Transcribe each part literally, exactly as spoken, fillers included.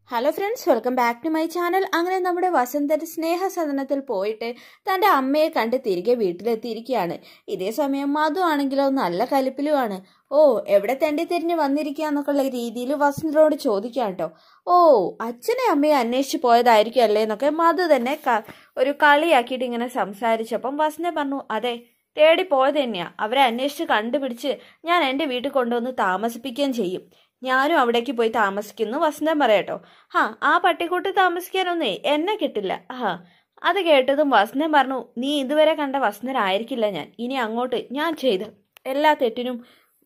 Hello friends, welcome back to my channel. അങ്ങനെ നമ്മുടെ വസന്തൻ സ്നേഹസദനത്തിൽ പോയിട്ട് തൻ്റെ അമ്മയെ കണ്ട് തിരികെ വീട്ടിലെത്തിയിരിക്കുകയാണ്. ഇതേ സമയം മധു ആണെങ്കിലോ നല്ല കലിപ്പിലുമാണ്. ഓ, എവിടെ തെണ്ടി തിരിഞ്ഞ് വന്നിരിക്കുക എന്നൊക്കെയുള്ള രീതിയിൽ വസന്തനോട് ചോദിക്കാം കേട്ടോ. ഓ, അച്ഛനെ അമ്മയെ അന്വേഷിച്ച് പോയതായിരിക്കും അല്ലേ എന്നൊക്കെ മധു തന്നെ ഒരു കളിയാക്കിയിട്ട് ഇങ്ങനെ സംസാരിച്ചപ്പം വസന്തൻ പറഞ്ഞു, അതെ, തേടി പോയത് തന്നെയാ. അവരെ അന്വേഷിച്ച് കണ്ടുപിടിച്ച് ഞാൻ എൻ്റെ വീട്ടിൽ കൊണ്ടുവന്ന് താമസിപ്പിക്കുകയും ചെയ്യും. ഞാനും അവിടേക്ക് പോയി താമസിക്കുന്നു വസന്തൻ പറയാട്ടോ. ഹാ, ആ പട്ടിക്കൂട്ടി താമസിക്കാനൊന്നേ എന്നെ കിട്ടില്ല. ഹാ, അത് കേട്ടതും വസന്തൻ പറഞ്ഞു, നീ ഇതുവരെ കണ്ട വസന്തനായിരിക്കില്ല ഞാൻ. ഇനി അങ്ങോട്ട് ഞാൻ ചെയ്ത എല്ലാ തെറ്റിനും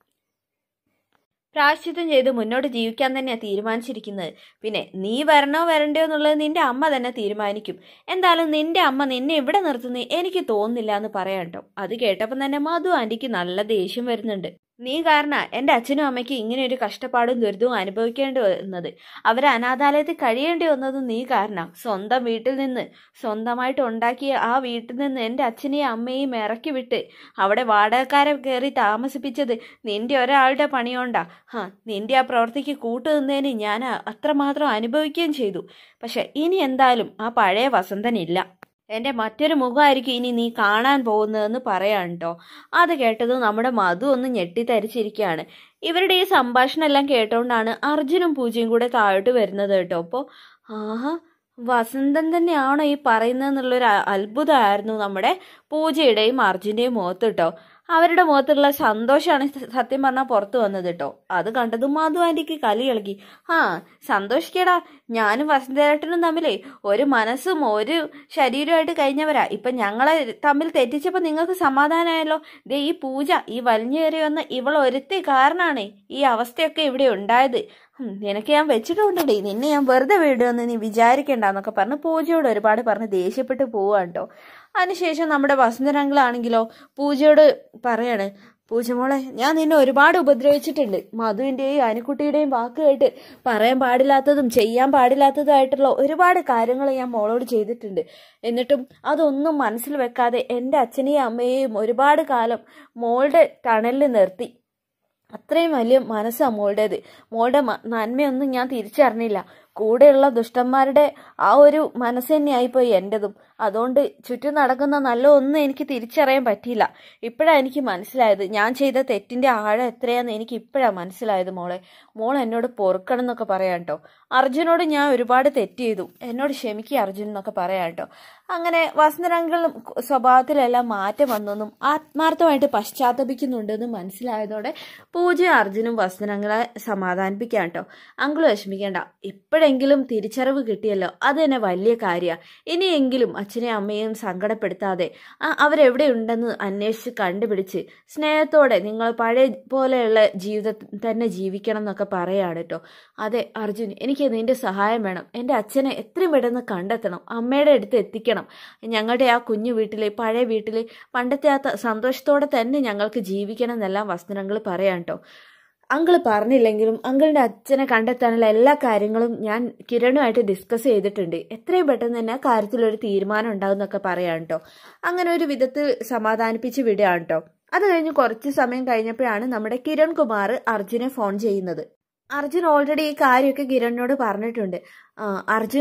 പ്രായശ്ചിത്തം ചെയ്ത് മുന്നോട്ട് ജീവിക്കാൻ തന്നെയാണ് തീരുമാനിച്ചിരിക്കുന്നത്. പിന്നെ നീ വരണോ വരണ്ടോ എന്നുള്ളത് നിന്റെ അമ്മ തന്നെ തീരുമാനിക്കും. എന്തായാലും നിന്റെ അമ്മ നിന്നെ ഇവിടെ നിർത്തുന്നേ എനിക്ക് തോന്നുന്നില്ല എന്ന് പറയാം കേട്ടോ. അത് കേട്ടപ്പം തന്നെ മധു ആന്റിക്ക് നല്ല ദേഷ്യം വരുന്നുണ്ട്. നീ കാരണം എൻ്റെ അച്ഛനും അമ്മയ്ക്ക് ഇങ്ങനെ ഒരു കഷ്ടപ്പാടും ദുരിതവും അനുഭവിക്കേണ്ടി വന്നത്, അവരെ അനാഥാലയത്തിൽ കഴിയേണ്ടി വന്നതും നീ കാരണം. സ്വന്തം വീട്ടിൽ നിന്ന് സ്വന്തമായിട്ട് ഉണ്ടാക്കിയ ആ വീട്ടിൽ നിന്ന് എൻ്റെ അച്ഛനെയും അമ്മയെയും ഇറക്കി വിട്ട് അവിടെ വാടകക്കാരെ കയറി താമസിപ്പിച്ചത് നിന്റെ ഒരാളുടെ പണിയോണ്ടാ. ഹാ, നിന്റെ ആ പ്രവൃത്തിക്ക് കൂട്ടുനിന്നതിന് ഞാൻ അത്രമാത്രം അനുഭവിക്കുകയും ചെയ്തു. പക്ഷെ ഇനി എന്തായാലും ആ പഴയ വസന്തനില്ല. എൻ്റെ മറ്റൊരു മുഖമായിരിക്കും ഇനി നീ കാണാൻ പോകുന്നതെന്ന് പറയാൻ കേട്ടോ. അത് കേട്ടത് നമ്മുടെ മധു ഒന്ന് ഞെട്ടിത്തരിച്ചിരിക്കുകയാണ്. ഇവരുടെ ഈ സംഭാഷണം എല്ലാം കേട്ടോണ്ടാണ് അർജുനും പൂജയും കൂടെ താഴോട്ട് വരുന്നത് കേട്ടോ. അപ്പോൾ ആഹാ, വസന്തൻ തന്നെയാണോ ഈ പറയുന്നതെന്നുള്ളൊരു അത്ഭുതമായിരുന്നു നമ്മുടെ പൂജയുടെയും അർജുൻ്റെയും മുഖത്ത് കേട്ടോ. അവരുടെ മുഖത്തുള്ള സന്തോഷമാണ് സത്യം പറഞ്ഞാൽ പുറത്ത് വന്നത് കേട്ടോ. അത് കണ്ടതും മധു ആന്റിക്ക് കലി ഇളകി. ആ, സന്തോഷിക്കടാ, ഞാനും വസന്തേട്ടനും തമ്മിലേ ഒരു മനസ്സും ഒരു ശരീരമായിട്ട് കഴിഞ്ഞവരാ. ഇപ്പം ഞങ്ങളെ തമ്മിൽ തെറ്റിച്ചപ്പോൾ നിങ്ങൾക്ക് സമാധാനമായല്ലോ. ദേ ഈ പൂജ, ഈ വലിഞ്ഞു കയറി വന്ന് ഇവൾ ഒരുത്തി കാരണമാണ് ഈ അവസ്ഥയൊക്കെ ഇവിടെ ഉണ്ടായത്. നിനക്ക് ഞാൻ വെച്ചിട്ടുണ്ടേ, നിന്നെ ഞാൻ വെറുതെ വിടുമെന്ന് നീ വിചാരിക്കേണ്ടെന്നൊക്കെ പറഞ്ഞ് പൂജയോട് ഒരുപാട് പറഞ്ഞ് ദേഷ്യപ്പെട്ട് പോവാണ് കേട്ടോ. അതിനുശേഷം നമ്മുടെ വസന്തരംഗിളാണെങ്കിലോ പൂജയോട് പറയാണ്, പൂജ മോളെ, ഞാൻ നിന്നെ ഒരുപാട് ഉപദ്രവിച്ചിട്ടുണ്ട്. മധുവിൻ്റെയും അനുക്കുട്ടിയുടെയും വാക്ക് കേട്ട് പറയാൻ പാടില്ലാത്തതും ചെയ്യാൻ പാടില്ലാത്തതുമായിട്ടുള്ള ഒരുപാട് കാര്യങ്ങൾ ഞാൻ മോളോട് ചെയ്തിട്ടുണ്ട്. എന്നിട്ടും അതൊന്നും മനസ്സിൽ വെക്കാതെ എൻ്റെ അച്ഛനെയും അമ്മയെയും ഒരുപാട് കാലം മോളുടെ ടണലിൽ നിർത്തി. അത്രയും വലിയ മനസ്സാണ് മോളുടേത്. മോളുടെ നന്മയൊന്നും ഞാൻ തിരിച്ചറിഞ്ഞില്ല. കൂടെയുള്ള ദുഷ്ടന്മാരുടെ ആ ഒരു മനസ്സ് തന്നെയായിപ്പോയി എൻ്റെതും. അതുകൊണ്ട് ചുറ്റും നടക്കുന്ന നല്ല ഒന്നും എനിക്ക് തിരിച്ചറിയാൻ പറ്റിയില്ല. ഇപ്പോഴാണ് എനിക്ക് മനസ്സിലായത് ഞാൻ ചെയ്ത തെറ്റിൻ്റെ ആഴം എത്രയാണെന്ന് എനിക്ക് ഇപ്പോഴാണ് മനസ്സിലായത്. മോളെ, മോൾ എന്നോട് പൊറുക്കണം എന്നൊക്കെ പറയാം കേട്ടോ. അർജുനോട് ഞാൻ ഒരുപാട് തെറ്റ് ചെയ്തു, എന്നോട് ക്ഷമിക്കുക അർജുൻ എന്നൊക്കെ പറയാം കേട്ടോ. അങ്ങനെ വസന്തരംഗിളും സ്വഭാവത്തിലെല്ലാം മാറ്റം വന്നെന്നും ആത്മാർത്ഥമായിട്ട് പശ്ചാത്തപിക്കുന്നുണ്ടെന്നും മനസ്സിലായതോടെ പൂജയും അർജുനും വസന്തരംഗിളെ സമാധാനിപ്പിക്കാം കേട്ടോ. അങ്കിള് വിഷമിക്കേണ്ട, ഇപ്പോഴെങ്കിലും തിരിച്ചറിവ് കിട്ടിയല്ലോ, അത് തന്നെ വലിയ കാര്യമാണ്. ഇനിയെങ്കിലും അച്ഛനെയും അമ്മയും സങ്കടപ്പെടുത്താതെ അവരെവിടെ ഉണ്ടെന്ന് അന്വേഷിച്ച് കണ്ടുപിടിച്ച് സ്നേഹത്തോടെ നിങ്ങൾ പഴയ പോലെയുള്ള ജീവിതത്തിൽ തന്നെ ജീവിക്കണം എന്നൊക്കെ പറയാണ് കേട്ടോ. അതെ അർജുൻ, എനിക്ക് നിന്റെ സഹായം വേണം. എൻ്റെ അച്ഛനെ എത്രയും പെട്ടെന്ന് കണ്ടെത്തണം, അമ്മയുടെ അടുത്ത് എത്തിക്കണം. ഞങ്ങളുടെ ആ കുഞ്ഞു വീട്ടിൽ, പഴയ വീട്ടിൽ പണ്ടത്തെ ആ സന്തോഷത്തോടെ തന്നെ ഞങ്ങൾക്ക് ജീവിക്കണം എന്നെല്ലാം വസന്തരംഗിൾ പറയാം കേട്ടോ. അങ്കിള് പറഞ്ഞില്ലെങ്കിലും അങ്കിളിൻ്റെ അച്ഛനെ കണ്ടെത്താനുള്ള എല്ലാ കാര്യങ്ങളും ഞാൻ കിരണുമായിട്ട് ഡിസ്കസ് ചെയ്തിട്ടുണ്ട്. എത്രയും പെട്ടെന്ന് തന്നെ ആ കാര്യത്തിലൊരു തീരുമാനം ഉണ്ടാവും എന്നൊക്കെ പറയാം കേട്ടോ. അങ്ങനെ ഒരു വിധത്തിൽ സമാധാനിപ്പിച്ച് വിടുകയാണ് കേട്ടോ. അത് കഴിഞ്ഞ് കുറച്ച് സമയം കഴിഞ്ഞപ്പോഴാണ് നമ്മുടെ കിരൺ കുമാർ അർജുനെ ഫോൺ ചെയ്യുന്നത്. അർജുൻ ഓൾറെഡി ഈ കാര്യമൊക്കെ കിരണിനോട് പറഞ്ഞിട്ടുണ്ട്. അർജുൻ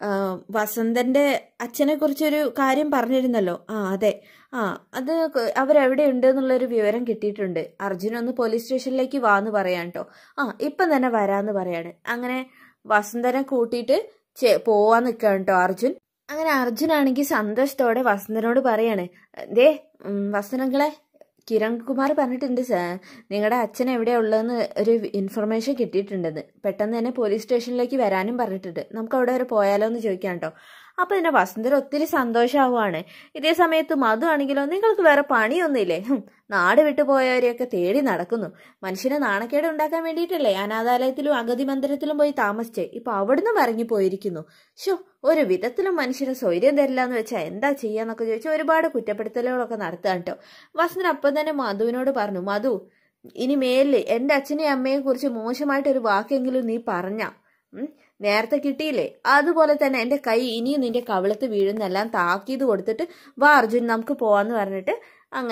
വസന്തന്റെ അച്ഛനെ കുറിച്ചൊരു കാര്യം പറഞ്ഞിരുന്നല്ലോ. ആ അതെ, ആ അത് അവരെവിടെ ഉണ്ട് എന്നുള്ളൊരു വിവരം കിട്ടിയിട്ടുണ്ട്. അർജുൻ ഒന്ന് പോലീസ് സ്റ്റേഷനിലേക്ക് വാന്ന് പറയാൻ കേട്ടോ. ആ ഇപ്പം തന്നെ വരാന്ന് പറയാണ്. അങ്ങനെ വസന്തനെ കൂട്ടിയിട്ട് പോവാൻ നിൽക്കുകയാണ് കേട്ടോ അർജുൻ. അങ്ങനെ അർജുനാണെങ്കിൽ സന്തോഷത്തോടെ വസന്തനോട് പറയാണ്, ദേ വസന്തങ്ങളെ, കിരൺ കുമാർ പറഞ്ഞിട്ടുണ്ട് നിങ്ങളുടെ അച്ഛൻ എവിടെയാ ഉള്ളതെന്ന് ഒരു ഇൻഫർമേഷൻ കിട്ടിയിട്ടുണ്ടെന്ന്. പെട്ടെന്ന് തന്നെ പോലീസ് സ്റ്റേഷനിലേക്ക് വരാനും പറഞ്ഞിട്ടുണ്ട്. നമുക്ക് അവിടെ വരെ പോയാലോ എന്ന് ചോദിക്കാം കേട്ടോ. അപ്പോൾ ഇതിനെ വസന്തന് ഒത്തിരി സന്തോഷമാവുകയാണ്. ഇതേ സമയത്ത് മധു ആണെങ്കിലോ, നിങ്ങൾക്ക് വേറെ പണിയൊന്നുമില്ലേ, നാട് വിട്ടു പോയവരെയൊക്കെ തേടി നടക്കുന്നു. മനുഷ്യനെ നാണക്കേട് ഉണ്ടാക്കാൻ വേണ്ടിയിട്ടല്ലേ അനാഥാലയത്തിലും അഗതി മന്ദിരത്തിലും പോയി താമസിച്ചേ, ഇപ്പൊ അവിടുന്ന് ഇറങ്ങി പോയിരിക്കുന്നു. ഷോ, ഒരു വിധത്തിലും മനുഷ്യന് സ്വൈര്യം തരില്ല എന്ന് വെച്ചാൽ എന്താ ചെയ്യാന്നൊക്കെ ചോദിച്ചാൽ ഒരുപാട് കുറ്റപ്പെടുത്തലുകളൊക്കെ നടത്താൻ കേട്ടോ. വസന്തൻ അപ്പം തന്നെ മധുവിനോട് പറഞ്ഞു, മധു, ഇനി മേലിൽ എൻ്റെ അച്ഛനെയും അമ്മയെ കുറിച്ച് മോശമായിട്ടൊരു വാക്കെങ്കിലും നീ പറഞ്ഞ നേരത്തെ കിട്ടിയില്ലേ, അതുപോലെ തന്നെ എൻ്റെ കൈ ഇനിയും നിന്റെ കവിളത്ത് വീഴുന്നെല്ലാം താക്കീത് കൊടുത്തിട്ട് വാ അർജുൻ നമുക്ക് പോവാന്ന് പറഞ്ഞിട്ട് അങ്ങനെ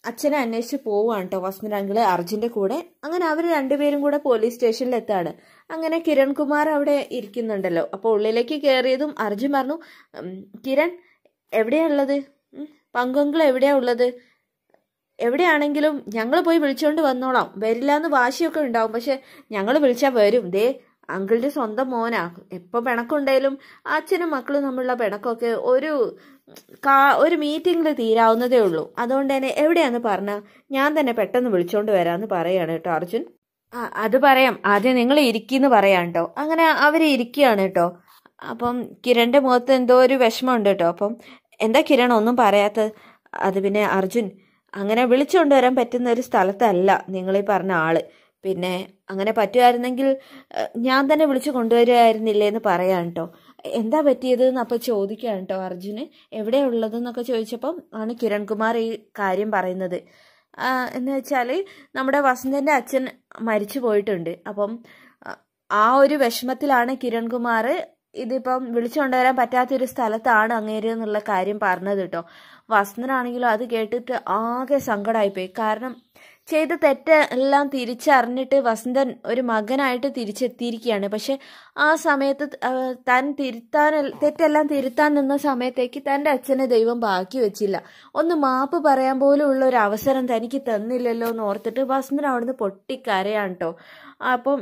അച്ഛനെ അന്വേഷിച്ച് പോവുകയാണ് കേട്ടോ വസന്തൻ അങ്കിള് അർജുൻ്റെ കൂടെ. അങ്ങനെ അവർ രണ്ടുപേരും കൂടെ പോലീസ് സ്റ്റേഷനിൽ എത്താണ്. അങ്ങനെ കിരൺകുമാർ അവിടെ ഇരിക്കുന്നുണ്ടല്ലോ. അപ്പോൾ ഉള്ളിലേക്ക് കയറിയതും അർജുൻ പറഞ്ഞു, കിരൺ എവിടെയാ ഉള്ളത്? പങ്കങ്കിൾ എവിടെയാ ഉള്ളത്? എവിടെയാണെങ്കിലും ഞങ്ങൾ പോയി വിളിച്ചുകൊണ്ട് വന്നോളാം. വരില്ല എന്ന് വാശിയൊക്കെ ഉണ്ടാവും, പക്ഷെ ഞങ്ങൾ വിളിച്ചാൽ വരും. ദേ അങ്കിളിന്റെ സ്വന്തം മോനാ. എപ്പോൾ പിണക്കുണ്ടെങ്കിലും അച്ഛനും മക്കളും തമ്മിലുള്ള പിണക്കൊക്കെ ഒരു കാ ഒരു മീറ്റിംഗിൽ തീരാവുന്നതേ ഉള്ളൂ. അതുകൊണ്ട് തന്നെ എവിടെയാന്ന് പറഞ്ഞാൽ ഞാൻ തന്നെ പെട്ടെന്ന് വിളിച്ചോണ്ട് വരാമെന്ന് പറയാണ് കേട്ടോ അർജുൻ. ആ അത് പറയാം, ആദ്യം നിങ്ങൾ ഇരിക്കിന്ന് പറയാം കേട്ടോ. അങ്ങനെ അവർ ഇരിക്കുകയാണ് കേട്ടോ. അപ്പം കിരണിന്റെ മുഖത്ത് എന്തോ ഒരു വിഷമമുണ്ട് കേട്ടോ. അപ്പം എന്താ കിരൺ ഒന്നും പറയാത്തത്? അത് പിന്നെ അർജുൻ, അങ്ങനെ വിളിച്ചുകൊണ്ടുവരാൻ പറ്റുന്ന ഒരു സ്ഥലത്തല്ല നിങ്ങളീ പറഞ്ഞ ആള്. പിന്നെ അങ്ങനെ പറ്റുമായിരുന്നെങ്കിൽ ഞാൻ തന്നെ വിളിച്ചു കൊണ്ടുവരുമായിരുന്നില്ലേ എന്ന് പറയാൻ കേട്ടോ. എന്താ പറ്റിയത് എന്നപ്പോൾ ചോദിക്കുകയാണ് കേട്ടോ അർജുന്. എവിടെയാ ഉള്ളതെന്നൊക്കെ ചോദിച്ചപ്പം ആണ് കിരൺകുമാർ ഈ കാര്യം പറയുന്നത്. എന്ന് വെച്ചാൽ നമ്മുടെ വസന്തൻ്റെ അച്ഛൻ മരിച്ചു പോയിട്ടുണ്ട്. അപ്പം ആ ഒരു വിഷമത്തിലാണ് കിരൺകുമാർ ഇതിപ്പം വിളിച്ചുകൊണ്ടുവരാൻ പറ്റാത്തൊരു സ്ഥലത്താണ് അങ്ങേര് എന്നുള്ള കാര്യം പറഞ്ഞത് കേട്ടോ. വസന്തനാണെങ്കിലും അത് കേട്ടിട്ട് ആകെ സങ്കടമായിപ്പോയി. കാരണം ചെയ്ത തെറ്റ് എല്ലാം തിരിച്ചറിഞ്ഞിട്ട് വസന്തൻ ഒരു മകനായിട്ട് തിരിച്ചെത്തിയിരിക്കുകയാണ്. പക്ഷെ ആ സമയത്ത് താൻ തിരുത്താൻ തെറ്റെല്ലാം തിരുത്താൻ നിന്ന സമയത്തേക്ക് തൻ്റെ അച്ഛനെ ദൈവം ബാക്കി വെച്ചില്ല. ഒന്ന് മാപ്പ് പറയാൻ പോലും ഉള്ള ഒരു അവസരം തനിക്ക് തന്നില്ലല്ലോ എന്ന് ഓർത്തിട്ട് വസന്തൻ അവിടുന്ന് പൊട്ടിക്കരയാണ് കേട്ടോ. അപ്പം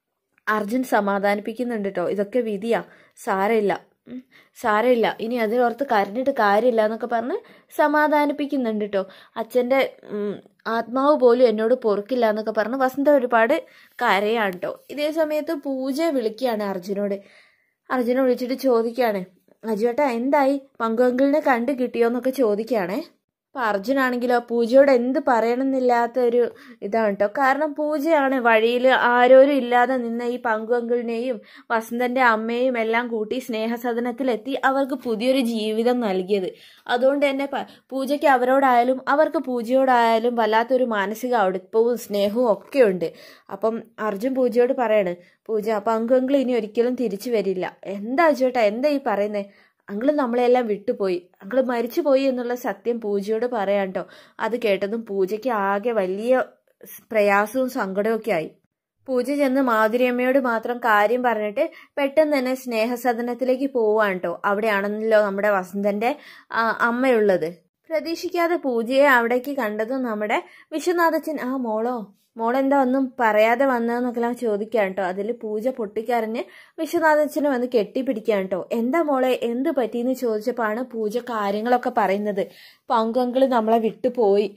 അർജുൻ സമാധാനിപ്പിക്കുന്നുണ്ട് കേട്ടോ. ഇതൊക്കെ വിധിയാ, സാരമില്ല സാരമില്ല ഇനി അതിലോർത്ത് കരഞ്ഞിട്ട് കാര്യമില്ല എന്നൊക്കെ പറഞ്ഞ് സമാധാനിപ്പിക്കുന്നുണ്ട് കേട്ടോ. അച്ഛൻ്റെ ആത്മാവ് പോലും എന്നോട് പൊറുക്കില്ല എന്നൊക്കെ പറഞ്ഞ് വസന്ത ഒരുപാട് കരയാണ് കേട്ടോ. ഇതേ സമയത്ത് പൂജ വിളിക്കുകയാണ് അർജുനോട്. അർജുനെ വിളിച്ചിട്ട് ചോദിക്കുകയാണ്, അജുവേട്ടാ എന്തായി, പങ്കുവങ്കിളിനെ കണ്ടു കിട്ടിയോ എന്നൊക്കെ ചോദിക്കുകയാണേ. അപ്പം അർജുനാണെങ്കിലോ പൂജയോട് എന്ത് പറയണമെന്നില്ലാത്ത ഒരു ഇതാണ് കേട്ടോ. കാരണം പൂജയാണ് വഴിയിൽ ആരോരും ഇല്ലാതെ നിന്ന ഈ പങ്കുവങ്കിളിനെയും വസന്തൻ്റെ അമ്മയും എല്ലാം കൂട്ടി സ്നേഹസദനത്തിലെത്തി അവർക്ക് പുതിയൊരു ജീവിതം നൽകിയത്. അതുകൊണ്ട് തന്നെ പൂജയ്ക്ക് അവരോടായാലും അവർക്ക് പൂജയോടായാലും വല്ലാത്തൊരു മാനസിക അടുപ്പവും സ്നേഹവും ഒക്കെ ഉണ്ട്. അപ്പം അർജുൻ പൂജയോട് പറയാണ്, പൂജ പങ്കുവങ്കിൾ ഇനി ഒരിക്കലും തിരിച്ചു വരില്ല. എന്താ ചേട്ടാ എന്താ ഈ പറയുന്നത്? അങ്കിള് നമ്മളെല്ലാം വിട്ടുപോയി, അങ്കിള് മരിച്ചു പോയി എന്നുള്ള സത്യം പൂജയോട് പറയാൻ കേട്ടോ. അത് കേട്ടതും പൂജയ്ക്ക് ആകെ വലിയ പ്രയാസവും സങ്കടവും ഒക്കെ ആയി. പൂജ ചെന്ന് മാധുര്യമ്മയോട് മാത്രം കാര്യം പറഞ്ഞിട്ട് പെട്ടെന്ന് തന്നെ സ്നേഹസദനത്തിലേക്ക് പോവാണ് കേട്ടോ. അവിടെയാണല്ലോ നമ്മുടെ വസന്തന്റെ അമ്മയുള്ളത്. പ്രതീക്ഷിക്കാതെ പൂജയെ അവിടേക്ക് കണ്ടതും നമ്മുടെ വിശ്വനാഥച്ചൻ, ആ മോളോ മോളെന്താ ഒന്നും പറയാതെ വന്നതെന്നൊക്കെ ചോദിക്കുകയാണ് കേട്ടോ. അതിൽ പൂജ പൊട്ടിക്കരഞ്ഞ് വിശ്വനാഥച്ചനെ വന്ന് കെട്ടിപ്പിടിക്കുകയാണ് കേട്ടോ. എന്താ മോളെ എന്ത് പറ്റിയെന്ന് ചോദിച്ചപ്പോഴാണ് പൂജ കാര്യങ്ങളൊക്കെ പറയുന്നത്. പങ്കുവങ്കിള് നമ്മളെ വിട്ടുപോയി,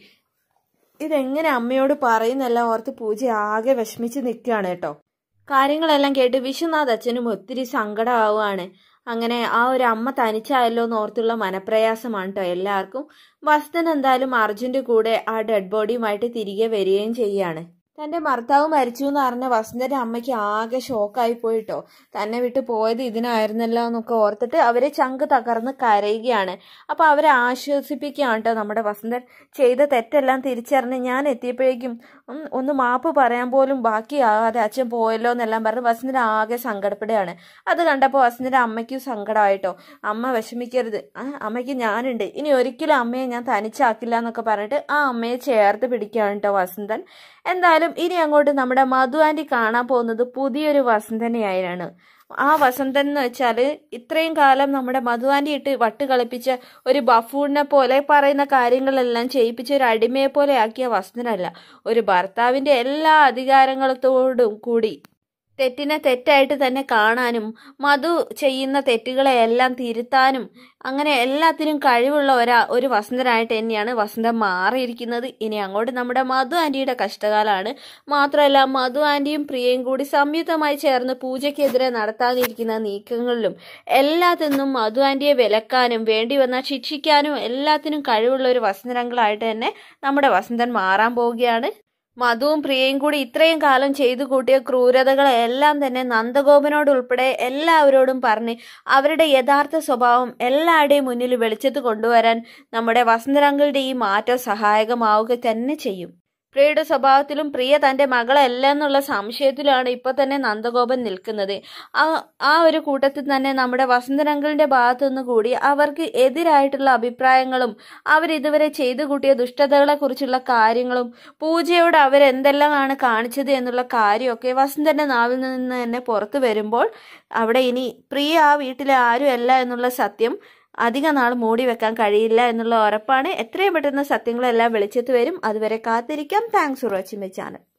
ഇതെങ്ങനെ അമ്മയോട് പറയുന്നെല്ലാം ഓർത്ത് പൂജ ആകെ വിഷമിച്ച് നിൽക്കുകയാണ് കേട്ടോ. കാര്യങ്ങളെല്ലാം കേട്ട് വിശ്വനാഥച്ചനും ഒത്തിരി സങ്കടമാവുകയാണ്. അങ്ങനെ ആ ഒരു അമ്മ തനിച്ചായല്ലോ എന്ന് ഓർത്തുള്ള മനപ്രയാസമാണ് കേട്ടോ എല്ലാവർക്കും. വസന്തൻ എന്തായാലും അർജുൻ്റെ കൂടെ ആ ഡെഡ് ബോഡിയുമായിട്ട് തിരികെ വരികയും ചെയ്യാണ്. തൻ്റെ ഭർത്താവ് മരിച്ചു എന്ന് അറിഞ്ഞ വസന്തൻ്റെ അമ്മയ്ക്ക് ആകെ ഷോക്കായി പോയിട്ടോ. തന്നെ വിട്ട് പോയത് ഇതിനായിരുന്നല്ലോ എന്നൊക്കെ ഓർത്തിട്ട് അവരെ ചങ്ക് തകർന്ന് കരയുകയാണ്. അപ്പോൾ അവരെ ആശ്വസിപ്പിക്കുകയാണ് കേട്ടോ നമ്മുടെ വസന്തൻ. ചെയ്ത തെറ്റെല്ലാം തിരിച്ചറിഞ്ഞ് ഞാൻ എത്തിയപ്പോഴേക്കും ഒന്ന് മാപ്പ് പറയാൻ പോലും ബാക്കിയാകാതെ അച്ഛൻ പോയല്ലോ എന്നെല്ലാം പറഞ്ഞ് വസന്തൻ ആകെ സങ്കടപ്പെടുകയാണ്. അത് കണ്ടപ്പോൾ വസന്തൻ്റെ അമ്മയ്ക്കും സങ്കടമായിട്ടോ. അമ്മ വിഷമിക്കരുത്, ആ അമ്മയ്ക്ക് ഞാനുണ്ട്, ഇനി ഒരിക്കലും അമ്മയെ ഞാൻ തനിച്ചാക്കില്ല എന്നൊക്കെ പറഞ്ഞിട്ട് ആ അമ്മയെ ചേർത്ത് പിടിക്കുകയാണ് കേട്ടോ വസന്തൻ. എന്തായാലും ഇനി അങ്ങോട്ട് നമ്മുടെ മധു ആൻറ്റി കാണാൻ പോകുന്നത് പുതിയൊരു വസന്തനെയായാണ്. ആ വസന്തൻ എന്ന് വെച്ചാൽ ഇത്രയും കാലം നമ്മുടെ മധു ആൻറ്റി ഇട്ട് വട്ട് കളിപ്പിച്ച ഒരു ബഫൂണിനെ പോലെ പറയുന്ന കാര്യങ്ങളെല്ലാം ചെയ്യിപ്പിച്ച ഒരു അടിമയെ പോലെ ആക്കിയ വസന്തനല്ല. ഒരു ഭർത്താവിൻ്റെ എല്ലാ അധികാരങ്ങളത്തോടും കൂടി തെറ്റിനെ തെറ്റായിട്ട് തന്നെ കാണാനും മധു ചെയ്യുന്ന തെറ്റുകളെയെല്ലാം തിരുത്താനും അങ്ങനെ എല്ലാത്തിനും കഴിവുള്ള ഒരാ ഒരു വസന്തനായിട്ട് തന്നെയാണ് വസന്തൻ മാറിയിരിക്കുന്നത്. ഇനി അങ്ങോട്ട് നമ്മുടെ മധു ആൻറ്റിയുടെ കഷ്ടകാലമാണ്. മാത്രമല്ല മധു ആൻറ്റിയും പ്രിയയും കൂടി സംയുക്തമായി ചേർന്ന് പൂജയ്ക്കെതിരെ നടത്താനിരിക്കുന്ന നീക്കങ്ങളിലും എല്ലാത്തിനും മധു ആൻറ്റിയെ വിലക്കാനും വേണ്ടി വന്നാൽ ശിക്ഷിക്കാനും എല്ലാത്തിനും കഴിവുള്ള ഒരു വസന്തനങ്ങളായിട്ട് തന്നെ നമ്മുടെ വസന്തൻ മാറാൻ പോവുകയാണ്. മധുവും പ്രിയയും കൂടി ഇത്രയും കാലം ചെയ്തു കൂട്ടിയ ക്രൂരതകളെല്ലാം തന്നെ നന്ദഗോപനോടുൾപ്പെടെ എല്ലാവരോടും പറഞ്ഞ് അവരുടെ യഥാർത്ഥ സ്വഭാവം എല്ലാവരുടെയും മുന്നിൽ വെളിച്ചത്ത് കൊണ്ടുവരാൻ നമ്മുടെ വസന്തരംഗളുടെ ഈ മാറ്റം സഹായകമാവുക തന്നെ ചെയ്യും. പ്രിയയുടെ സ്വഭാവത്തിലും പ്രിയ തൻ്റെ മകളല്ല എന്നുള്ള സംശയത്തിലാണ് ഇപ്പോൾ തന്നെ നന്ദഗോപൻ നിൽക്കുന്നത്. ആ ആ ഒരു കൂട്ടത്തിൽ തന്നെ നമ്മുടെ വസന്തരംഗലിൻ്റെ ഭാഗത്തുനിന്ന് കൂടി അവർക്ക് എതിരായിട്ടുള്ള അഭിപ്രായങ്ങളും അവരിതുവരെ ചെയ്തു കൂട്ടിയ ദുഷ്ടതകളെക്കുറിച്ചുള്ള കാര്യങ്ങളും പൂജയോട് അവരെന്തെല്ലാമാണ് കാണിച്ചത് എന്നുള്ള കാര്യമൊക്കെ വസന്തൻ്റെ നാവിൽ നിന്ന് തന്നെ പുറത്തു വരുമ്പോൾ അവിടെ ഇനി പ്രിയ ആ വീട്ടിലെ ആരുമല്ല എന്നുള്ള സത്യം അധിക നാൾ മൂടി വെക്കാൻ കഴിയില്ല എന്നുള്ള ഉറപ്പാണ്. എത്രയും പെട്ടെന്ന് സത്യങ്ങളെല്ലാം വെളിച്ചത്ത് വരും. അതുവരെ കാത്തിരിക്കാം. Thanks for watching my channel.